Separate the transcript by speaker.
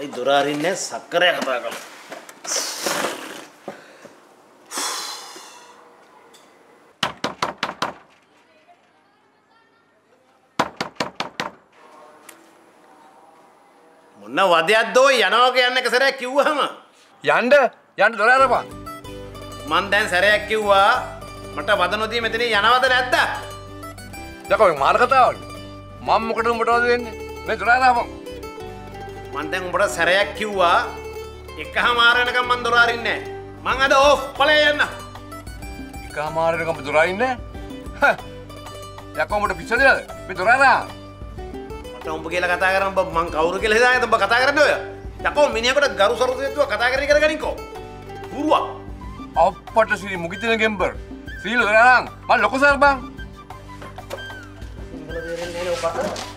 Speaker 1: අයි දොර අරින්නේ සක්කරය කතා කළා. මොන වදයක්ද ඔය යනවා කියන්නේ එක සැරයක් කිව්වහම
Speaker 2: යන්න දොර අරපන්.
Speaker 1: මං දැන් සැරයක් කිව්වා මට වද නොදී මෙතන යනවද නැද්ද?
Speaker 2: දැන් ඔය මාර කතාවද? මම මොකටද උඹට වද දෙන්නේ? මේ දොර අරපන්.
Speaker 1: මං දැන් උඹට සැරයක් කිව්වා එකහමාර වෙනකම් මං දොර අරින්නේ නැහැ. මං අද ඕෆ් ඵලය යන්න.
Speaker 2: එකහමාර වෙනකම් දොර අරින්නේ නැහැ? යකෝ උඹට පිස්සුද? මේ දොර අරන්.
Speaker 1: මට උඹ කියලා කතා කරන් මං කවුරු කියලා හිතාගෙන උඹ කතා කරන්නේ ඔය. යකෝ මිනිහෙකුට ගරු සරුසෙත්තුව කතා කරගනින්කෝ. පුරුවා.
Speaker 2: අප්පට සිරි මුගිතින ගෙම්බර්. සීල දොර අරන්. මම ලොකු සර් බං.
Speaker 1: සිංහල දෙරෙන්නේ නේ ඔබට.